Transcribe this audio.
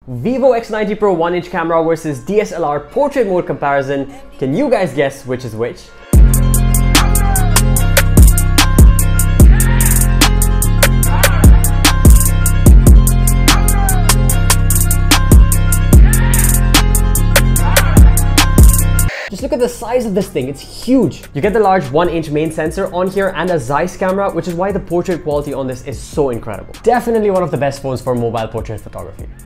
Vivo X90 Pro 1-inch camera versus DSLR portrait mode comparison. Can you guys guess which is which? Just look at the size of this thing, it's huge. You get the large 1-inch main sensor on here and a Zeiss camera, which is why the portrait quality on this is so incredible. Definitely one of the best phones for mobile portrait photography.